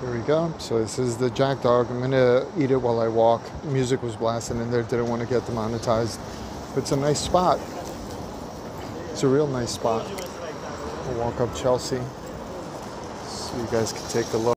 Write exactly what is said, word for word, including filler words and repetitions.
There we go. So this is the Jack Dog. I'm gonna eat it while I walk. Music was blasting in there. Didn't want to get demonetized. But it's a nice spot. It's a real nice spot. I'll walk up Chelsea so you guys can take a look.